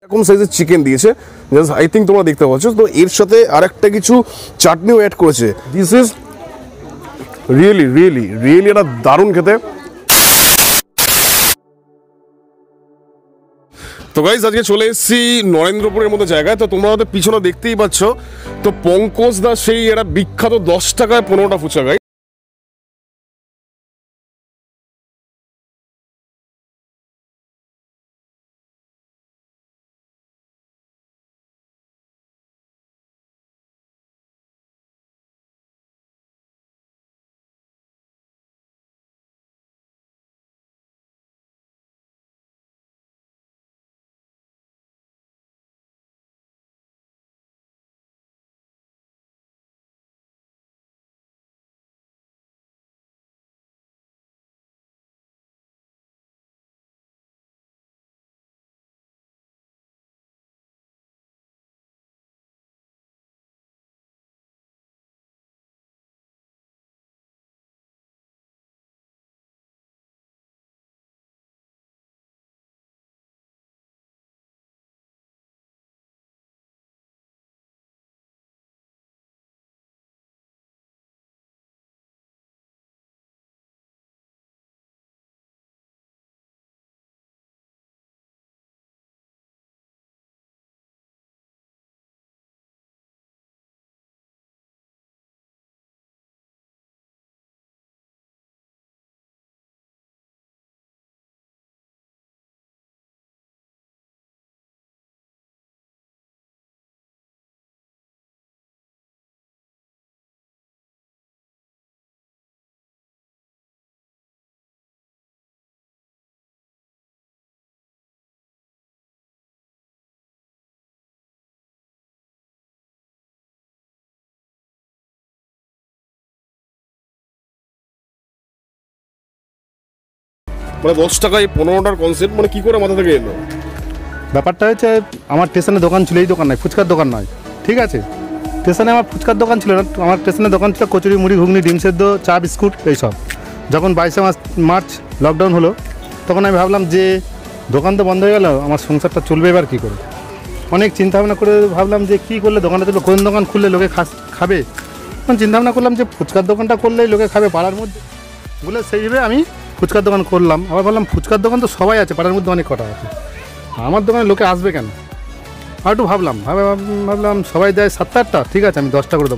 এরকম সাইজের চিকেন দিয়েছে, জাস্ট আই থিঙ্ক তোমরা দেখতে পাচ্ছ। তো এর সাথে আরেকটা কিছু চাটনিও অ্যাড করেছে। This is really really really একটা দারুণ খেতে। তো গাইজ আজকে চলে এসেছি নরেন্দ্রপুরের মতো জায়গায়। তো তোমরা হয়তো পিছনে দেখতেই পাচ্ছ, তো পঙ্কজ দা সেই একটা বিখ্যাত 10 টাকায় 15টা ফুচকা গাই। মানে 10 টাকায় 15টার কনসেপ্ট মানে কি করে মাথা থেকে এলো? ব্যাপারটা হচ্ছে আমার স্টেশনে দোকান ছিল, এই দোকান নয়, ফুচকার দোকান নয়, ঠিক আছে। স্টেশনে আমার ফুচকার দোকান ছিল না, আমার স্টেশনে দোকান ছিল কচুরি, মুড়ি, ঘুগনি, ডিম সেদ্ধ, চা, বিস্কুট এইসব। যখন 22শে মার্চ লকডাউন হলো, তখন আমি ভাবলাম যে দোকান তো বন্ধ হয়ে গেল, আমার সংসারটা চলবে এবার কী করে। অনেক চিন্তাভাবনা করে ভাবলাম যে কী করলে দোকানটা চলবে, কোন দোকান খুললে লোকে খাবে। তখন চিন্তাভাবনা করলাম যে ফুচকার দোকানটা করলেই লোকে খাবে পাড়ার মধ্যে বলে, সেইভাবে আমি ফুচকার দোকান করলাম। আবার বললাম ফুচকার দোকান তো সবাই আছে, পাড়ার মধ্যে অনেক কটা আছে, আমার দোকানে লোকে আসবে কেন। আর একটু ভাবলাম সবাই দেয় 7-8টা, ঠিক আছে আমি 10টা করে দেবো,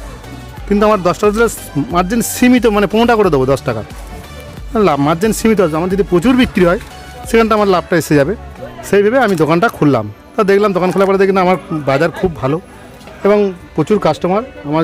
কিন্তু আমার 10টা দিলে মার্জিন সীমিত, মানে 15টা করে দেবো 10 টাকা লাভ, মার্জিন সীমিত আছে। আমার যদি প্রচুর বিক্রি হয় সেখানটা আমার লাভটা এসে যাবে, সেইভাবে আমি দোকানটা খুললাম। তা দেখলাম দোকান খোলার পরে দেখি না আমার বাজার খুব ভালো এবং প্রচুর কাস্টমার আমার,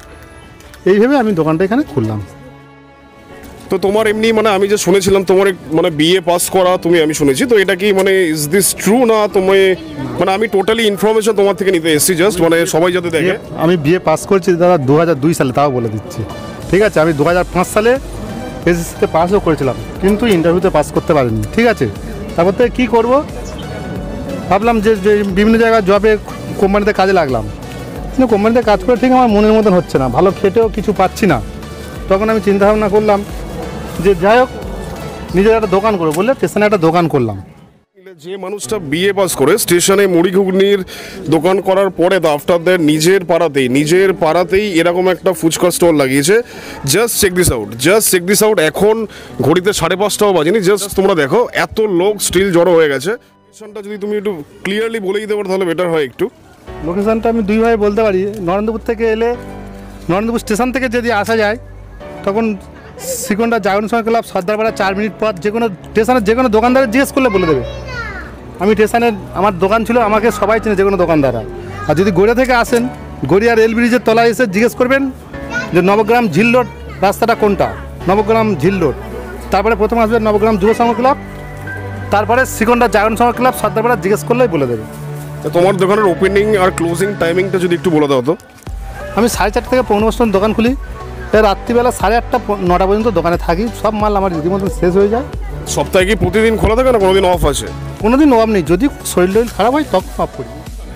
এইভাবে আমি দোকানটা এখানে খুললাম। তো তোমার এমনি মানে আমি যে শুনেছিলাম তোমার মানে বিএ পাস করা তুমি, আমি শুনেছি, তো এটা কি মানে ইজ দিস ট্রু না? তুমি মানে আমি টোটালি ইনফরমেশন তোমার থেকে নিতে এসেছি জাস্ট, মানে সবাই যাতে দেখে। আমি বিএ পাস করেছি দাদা 2002 সালে, তাও বলে দিচ্ছি, ঠিক আছে। আমি 2005 সালে এসএসসিতে পাসও করেছিলাম, কিন্তু ইন্টারভিউতে পাস করতে পারিনি, ঠিক আছে। তারপর থেকে কী করবো ভাবলাম যে বিভিন্ন জায়গায় জবে কোম্পানিতে কাজে লাগলাম, কিন্তু কোম্পানিতে কাজ করে ঠিক আমার মনের মতন হচ্ছে না, ভালো খেটেও কিছু পাচ্ছি না। তখন আমি চিন্তাভাবনা করলাম যে যাই হোক নিজের একটা দোকান করবো বলে স্টেশনে একটা দোকান করলাম। যে মানুষটা বিএ পাস করে স্টেশনে মুড়ি ঘুগনির দোকান করার পরে আফটার দ্যাট নিজের পাড়াতেই এরকম একটা ফুচকা স্টল লাগিয়েছে। Just check this out. এখন ঘড়িতে 5:30টাও বাজেনি, জাস্ট তোমরা দেখো এত লোক স্টিল জড়ো হয়ে গেছে। লোকেশনটা যদি তুমি একটু ক্লিয়ারলি বলে দিতে পারো তাহলে বেটার হয় একটু। লোকেশনটা আমি দুইভাবে বলতে পারি। নরেন্দ্রপুর থেকে এলে, নরেন্দ্রপুর স্টেশন থেকে যদি আসা যায় তখন শ্রীখণ্ডা জাগরণ সঙ্গে ক্লাব, সর্দারপাড়া 4 মিনিট পর যে কোনো স্টেশনের যে কোনো দোকানদারে জিজ্ঞেস করলে বলে দেবে। আমি স্টেশনের আমার দোকান ছিল, আমাকে সবাই চেনে যে কোনো দোকানদাররা। আর যদি গড়িয়া থেকে আসেন, গড়িয়া রেল ব্রিজের তলায় এসে জিজ্ঞেস করবেন যে নবগ্রাম ঝিল রোড রাস্তাটা কোনটা, নবগ্রাম ঝিল রোড। তারপরে প্রথম আসবে নবগ্রাম যুব সংঘ ক্লাব, তারপরে শ্রীখণ্ডা জাগরণ সংঘ ক্লাব, সর্দারপাড়া জিজ্ঞেস করলেই বলে দেবে। তোমার দোকানের ওপেনিং আর ক্লোজিং টাইমিংটা যদি একটু বলে দাও তো। আমি 4:30 থেকে 15 দোকান খুলি, রাত্রিবেলা 8:30 9টা পর্যন্ত দোকানে থাকি। সব মাল আমার রীতিমতো শেষ হয়ে যায়। সপ্তাহে কি প্রতিদিন খোলা থাকে না কোনোদিন অফ আছে? কোনোদিন অফ নেই, যদি শরীর খারাপ হয় তখন অফ করি।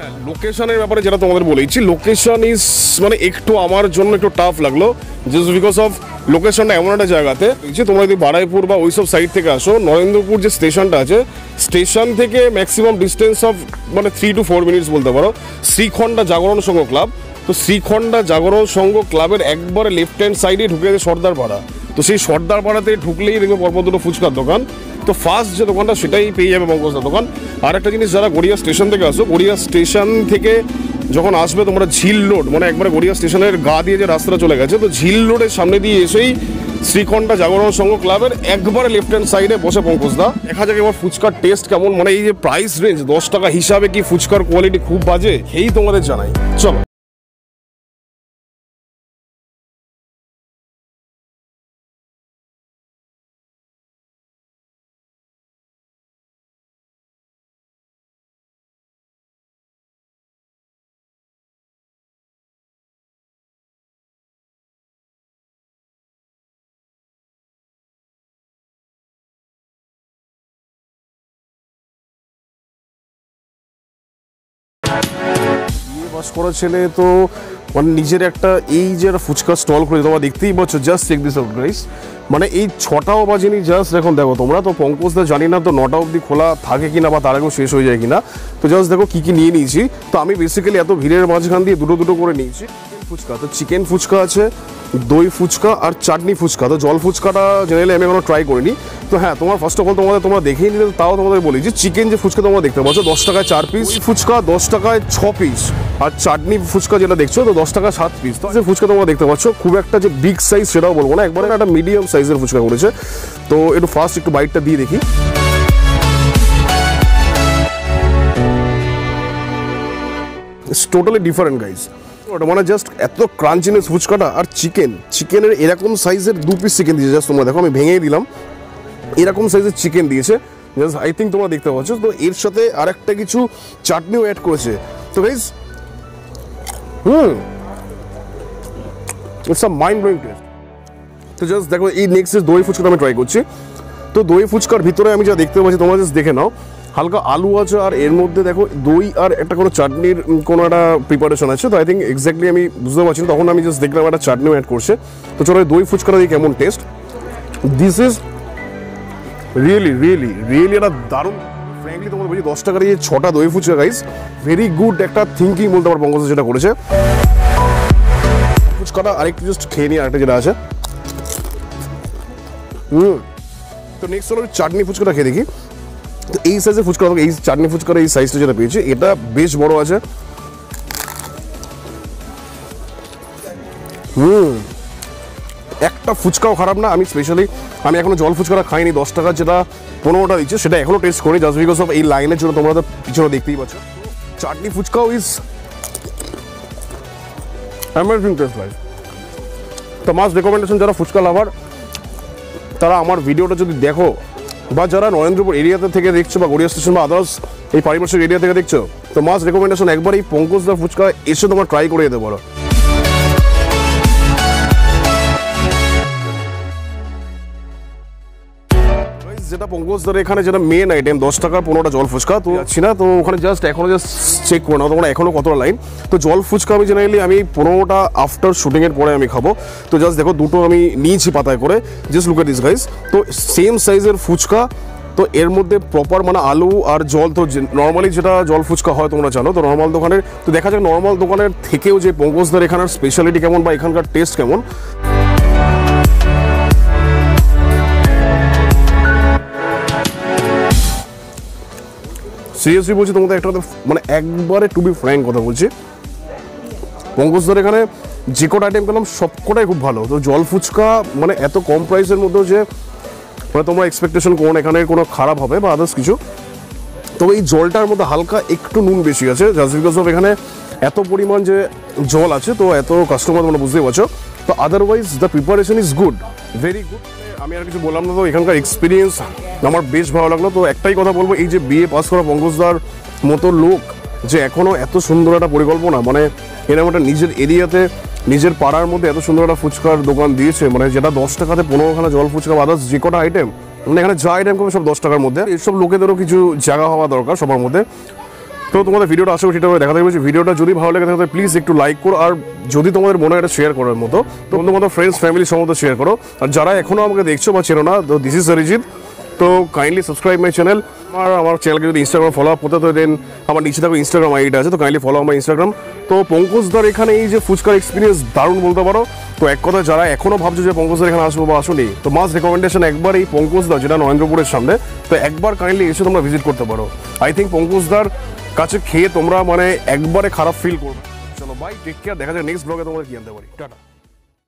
লোকেশনের ব্যাপারে যেটা তোমাদের বলেছি, লোকেশন ইজ মানে একটু আমার জন্য একটু টাফ লাগলো, জাস্ট বিকজ অফ লোকেশনটা এমন একটা জায়গাতে যে তোমরা যদি বারাইপুর বা ওইসব সাইড থেকে আসো, নরেন্দ্রপুর যে স্টেশনটা আছে স্টেশন থেকে ম্যাক্সিমাম ডিস্টেন্স অফ মানে 3 to 4 মিনিটস বলতে পারো শ্রীখণ্ডা জাগরণ সংঘ ক্লাব। তো শ্রীখণ্ডা জাগরণ সংঘ ক্লাবের একবারে লেফট হ্যান্ড সাইডে ঢুকে আছে সর্দারপাড়া। তো সেই সর্দারপাড়াতে ঢুকলেই দেখবে পরপর দুটো ফুচকার দোকান। তো ফার্স্ট যে দোকানটা সেটাই পেয়ে যাবে পঙ্কজদার দোকান। আর একটা জিনিস, যারা গড়িয়া স্টেশন থেকে আসো, গড়িয়া স্টেশন থেকে যখন আসবে তোমরা ঝিল রোড মানে একবারে গড়িয়া স্টেশনের গা দিয়ে যে রাস্তাটা চলে গেছে, তো ঝিল রোডের সামনে দিয়ে এসেই শ্রীখণ্ডা জাগরণ সংঘ ক্লাবের একবারে লেফট হ্যান্ড সাইডে বসে পঙ্কজদা। দেখা যাক এবার ফুচকার টেস্ট কেমন, মানে এই যে প্রাইস রেঞ্জ 10 টাকা হিসাবে কি ফুচকার কোয়ালিটি খুব বাজে, এই তোমাদের জানাই। চলো বাস করা ছেলে তো মানে নিজের একটা এই যে ফুচকা স্টল করে তোমরা দেখতেই পাচ্ছ, just check this out guys. মানে এই 6টাও বাজেনি, জাস্ট এখন দেখো তোমরা। তো পঙ্কজদা জানি না তো 9টা অবধি খোলা থাকে কিনা বা তার আগেও শেষ হয়ে যায় কিনা। তো জাস্ট দেখো কী কী নিয়ে নিয়েছি। তো আমি বেসিক্যালি এত ভিড়ের মাঝখান দিয়ে দুটো দুটো করে নিয়েছি। ফুচকা তো চিকেন ফুচকা আছে, দই ফুচকা আর চাটনি ফুচকা। তো জল ফুচকাটা জেনারেলি আমি এখনো ট্রাই করিনি। তো হ্যাঁ, তোমার ফার্স্ট অফ অল তোমরা দেখেই নিলে, তাও তোমাদের বলি যে চিকেন যে ফুচকা তোমরা দেখতে পাচ্ছ 10 টাকায় 4 পিস, ফুচকা 10 টাকায় 6 পিস, আর চাটনি ফুচকা যেটা দেখছো তো 10 টাকা 7 পিস। তো যে ফুচকা তোমরা দেখতে পাচ্ছ খুব একটা যে বিগ সাইজ সেটাও বলবো না, একবারে একটা মিডিয়াম সাইজের ফুচকা করেছে। তো একটু ফার্স্ট একটু বাইটটা দিয়ে দেখি। It's totally different guys. ওটা মানে জাস্ট এত ক্রাঞ্চিনেস ফুচকাটা। আর চিকেনের এরকম সাইজের 2 পিস চিকেন দিয়েছে, জাস্ট তোমরা দেখো আমি ভেঙেই দিলাম, এরকম সাইজের চিকেন দিয়েছে জাস্ট। আই থিঙ্ক তোমরা দেখতে পাচ্ছ। তো এর সাথে আরেকটা কিছু চাটনিও অ্যাড করেছে। তো guys it's a mind blowing taste. তো জাস্ট দেখো এই নেক্সট দই ফুচকাটা আমি ট্রাই করছি। তো দই ফুচকার ভিতরে আমি যা দেখতে পাচ্ছি তোমরা জাস্ট দেখে নাও, হালকা আলু আছে আর এর মধ্যে দেখো দই আর একটা কোনো চাটনির কোনো একটা প্রিপারেশন আছে। তো আই থিঙ্ক এক্স্যাক্টলি আমি বুঝতে পারছি, তখন আমি জাস্ট দেখলাম একটা চাটনিও অ্যাড করছে। তো চলো দই ফুচকাটা দিয়ে কেমন taste. This is really really really একটা দারুণ। ফ্র্যাঙ্কলি তোমাদের বলছি 10 টাকার এই 6টা দই ফুচকা গাইজ, ভেরি গুড একটা থিঙ্কিং বলতে পারো পঙ্কজ যেটা করেছে। ফুচকাটা আরেকটু জাস্ট খেয়ে নিয়ে আরেকটা যেটা আছে। তো নেক্সট হলো চাটনি ফুচকাটা খেয়ে দেখি। তো এই সাইজের ফুচকা, এই চাটনি ফুচকার এই সাইজটা যেটা পেয়েছি এটা বেশ বড় আছে। একটা ফুচকাও খারাপ না। আমি স্পেশালি আমি এখনো জল ফুচকাটা খাইনি, 10 টাকা যেটা 15টা দিচ্ছে সেটা এখনো টেস্ট করি, জাস্ট বিকজ অফ এই লাইনের জন্য। তোমরা তো পিছনে দেখতেই পাচ্ছ। চাটনি ফুচকাও ইজ অ্যামেজিং টেস্ট ভাই। তো মাস্ট রেকমেন্ডেশন, যারা ফুচকা লাভার তারা আমার ভিডিওটা যদি দেখো, বা যারা নরেন্দ্রপুর এরিয়াতে থেকে দেখছো বা গড়িয়া স্টেশন বা আদার্স এই পারিপার্শ্বিক এরিয়া থেকে দেখছো, তো মাস্ট রেকমেন্ডেশন একবার এই পঙ্কজদা ফুচকা এসে তোমরা ট্রাই করে যেতে পারো। যেটা পঙ্কজদার এখানে যেটা মেন আইটেম 10 টাকার 15টা জল ফুচকা। তো যাচ্ছি না, তো ওখানে জাস্ট এখনো জাস্ট চেক করে নাও তোমরা এখনো কতটা লাইন। তো জল ফুচকা আমি জেনারেলি আমি 15টা আফটার শুটিংয়ের পরে আমি খাবো। তো জাস্ট দেখো দুটো আমি নিয়েছি পাতায় করে, just look at this guys. তো সেম সাইজের ফুচকা, তো এর মধ্যে প্রপার মানে আলু আর জল। তো নর্মালি যেটা জল ফুচকা হয় তোমরা জানো, তো নর্মাল দোকানের, তো দেখা যাক নর্মাল দোকানের থেকেও যে পঙ্কজদার এখানের স্পেশালিটি কেমন বা এখানকার টেস্ট কেমন। সিরিয়াসলি বলছি তোমাদের একটা মানে একবারে টু বি ফ্র্যাঙ্ক কথা বলছি, পঙ্কজদার এখানে যে কটা আইটেম পেলাম সবকটাই খুব ভালো। তো জল ফুচকা মানে এত কম প্রাইসের মধ্যেও যে মানে তোমরা এক্সপেকটেশন করো এখানে কোনো খারাপ হবে বা আদার্স কিছু, তবে এই জলটার মধ্যে হালকা একটু নুন বেশি আছে, জাস্ট বিকজ অফ এখানে এত পরিমাণ যে জল আছে, তো এত কাস্টমার তোমরা বুঝতেই পারছো। তো otherwise the preparation is good, very good. আমি আর কিছু বললাম না। তো এখানকার এক্সপিরিয়েন্স আমার বেশ ভালো লাগলো। তো একটাই কথা বলবো, এই যে বিএ পাস করা পঙ্কজদার মতো লোক যে এখনও এত সুন্দর একটা পরিকল্পনা, মানে এরকম একটা নিজের এরিয়াতে নিজের পাড়ার মধ্যে এত সুন্দর একটা ফুচকার দোকান দিয়েছে, মানে যেটা 10 টাকাতে 15খানা জল ফুচকা আদার্স যে কটা আইটেম, মানে এখানে যা আইটেম করবে সব 10 টাকার মধ্যে। এসব লোকেদেরও কিছু জায়গা হওয়া দরকার সবার মধ্যে। তো তোমাদের ভিডিওটা আশা করি সেটা দেখা থাকবে। ভিডিওটা যদি ভালো লাগে তাহলে প্লিজ একটু লাইক করো, আর যদি তোমাদের মনে হয় এটা শেয়ার করার মতো তো তোমাদের ফ্রেন্ডস ফ্যামিলির সম্বন্ধে শেয়ার করো। আর যারা এখনও আমাকে দেখছো বা চেনো না, তো দিস ইজ অরিজিৎ, তো কাইন্ডলি সাবস্ক্রাইব মাই চ্যানেল। আর আমার চ্যানেলকে যদি ইনস্টাগ্রাম ফলো আপ করতে তো দেন আমার নিচে থাকো ইনস্টাগ্রাম আইডিটা আছে, তো কাইন্ডলি ফলো আমার ইনস্টাগ্রাম। তো পঙ্কজদার এখানে এই যে ফুচকার এক্সপিরিয়েন্স দারুণ বলতে পারো। তো এক কথা যারা এখনও ভাবছো যে পঙ্কজদার এখানে আসবো বা আসুনি, তো মাস্ট রেকমেন্ডেশন একবার এই পঙ্কজদা, যেটা নরেন্দ্রপুরের সামনে, তো একবার কাইন্ডলি এসে তোমরা ভিজিট করতে পারো। আই থিঙ্ক পঙ্কজদার কাছে খেয়ে তোমরা মানে একবারে খারাপ ফিল করবে। চলো বাই, টেক কেয়ার, দেখা যায় নেক্সট ব্লগে তোমরা কি আনতে পারি। টাটা।